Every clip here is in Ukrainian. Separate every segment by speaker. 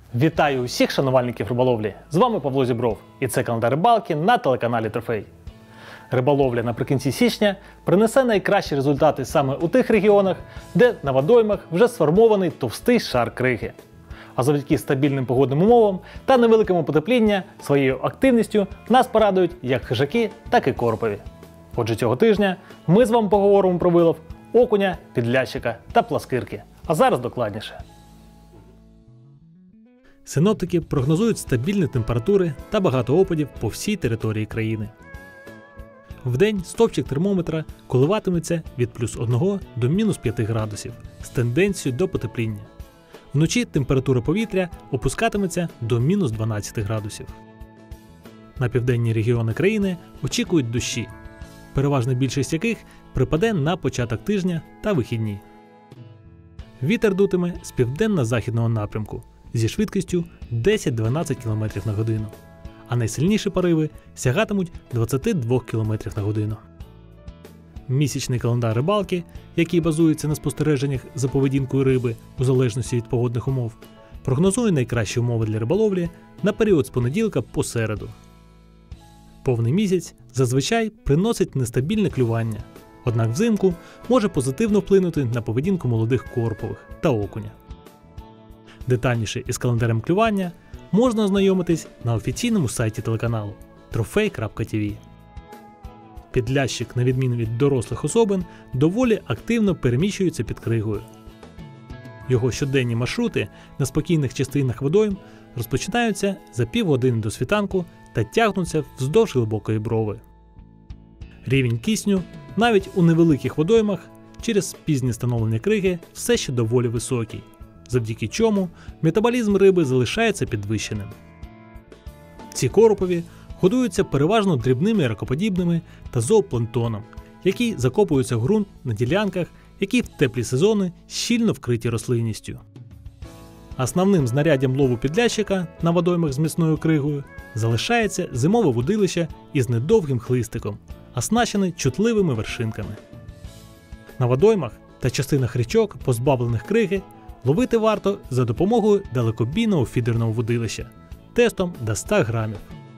Speaker 1: Вітаю усіх шанувальників риболовлі! З вами Павло Зібров і це календар рибалки на телеканалі Трофей. Риболовля наприкінці січня принесе найкращі результати саме у тих регіонах, де на водоймах вже сформований товстий шар криги. А завдяки стабільним погодним умовам та невеликому потеплінню своєю активністю нас порадують як хижаки, так і коропові. Отже, цього тижня ми з вами поговоримо про вилов окуня, підлящика та пласкирки. А зараз докладніше. Синоптики прогнозують стабільні температури та багато опадів по всій території країни. Вдень стовпчик термометра коливатиметься від +1 до -5 градусів з тенденцією до потепління. Вночі температура повітря опускатиметься до -12 градусів. На південні регіони країни очікують дощі, переважна більшість яких припаде на початок тижня та вихідні. Вітер дутиме з південно-західного напрямку зі швидкістю 10-12 км на годину, а найсильніші пориви сягатимуть 22 км на годину. Місячний календар рибалки, який базується на спостереженнях за поведінкою риби у залежності від погодних умов, прогнозує найкращі умови для риболовлі на період з понеділка по середу. Повний місяць зазвичай приносить нестабільне клювання, однак взимку може позитивно вплинути на поведінку молодих коропових та окуня. Детальніше із календарем клювання можна ознайомитись на офіційному сайті телеканалу trofei.tv. Підлящик, на відміну від дорослих особин, доволі активно переміщується під кригою. Його щоденні маршрути на спокійних частинах водойм розпочинаються за півгодини до світанку та тягнуться вздовж глибокої брови. Рівень кисню навіть у невеликих водоймах через пізнє становлення криги все ще доволі високий, завдяки чому метаболізм риби залишається підвищеним. Ці коропові годуються переважно дрібними ракоподібними та зоопланктоном, які закопуються в ґрунт на ділянках, які в теплі сезони щільно вкриті рослинністю. Основним знаряддям лову підлящика на водоймах з міцною кригою залишається зимове вудилище із недовгим хлистиком, оснащене чутливими вершинками. На водоймах та частинах річок, позбавлених криги, ловити варто за допомогою далекобійного фідерного вудилища тестом до 100 грамів.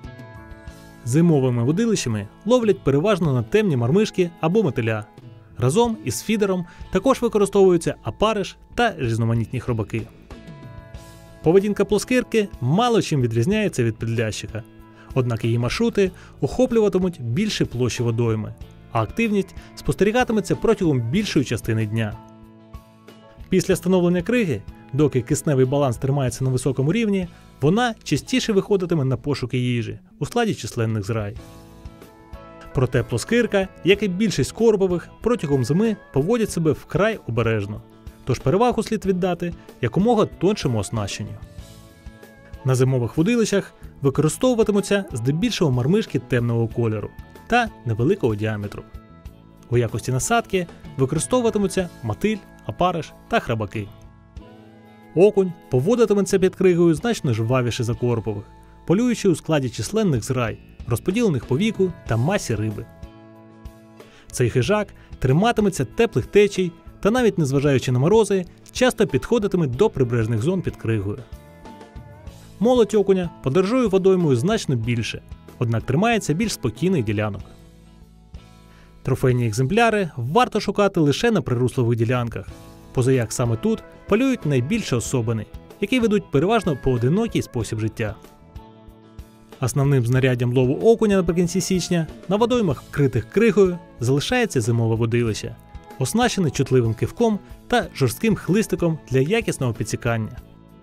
Speaker 1: Зимовими вудилищами ловлять переважно на темні мармишки або мотиля. Разом із фідером також використовуються опариш та різноманітні хробаки. Поведінка плоскирки мало чим відрізняється від підлящика, однак її маршрути охоплюватимуть більші площі водойми, а активність спостерігатиметься протягом більшої частини дня. Після становлення криги, доки кисневий баланс тримається на високому рівні, вона частіше виходитиме на пошуки їжі у складі численних зграй. Проте плоскирка, як і більшість коропових, протягом зими поводять себе вкрай обережно, тож перевагу слід віддати якомога тоншому оснащенню. На зимових вудилищах використовуватимуться здебільшого мармишки темного кольору та невеликого діаметру. У якості насадки використовуватимуться мотиль, опариш та храбаки. Окунь поводитиметься під кригою значно жвавіше за коропових, полюючи у складі численних зграй, розподілених по віку та масі риби. Цей хижак триматиметься теплих течій та навіть незважаючи на морози, часто підходитиме до прибережних зон під кригою. Молодь окуня подорожує водоймою значно більше, однак тримається більш спокійних ділянок. Трофейні екземпляри варто шукати лише на прируслових ділянках, позаяк саме тут полюють найбільші особини, які ведуть переважно поодинокий спосіб життя. Основним знаряддям лову окуня наприкінці січня на водоймах, вкритих кригою, залишається зимове водилище, оснащене чутливим кивком та жорстким хлистиком для якісного підсікання.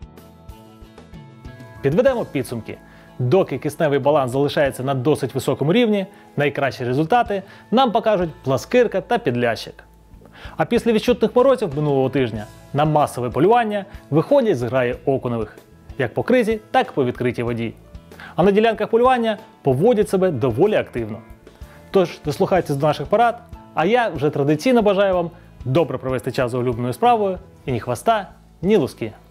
Speaker 1: Підведемо підсумки. Доки кисневий баланс залишається на досить високому рівні, найкращі результати нам покажуть пласкирка та підлящик. А після відчутних морозів минулого тижня на масове полювання виходять зграї окуневих, як по кризі, так і по відкритій воді. А на ділянках полювання поводять себе доволі активно. Тож, дослухайтесь до наших порад, а я вже традиційно бажаю вам добре провести час за улюбленою справою і ні хвоста, ні луски.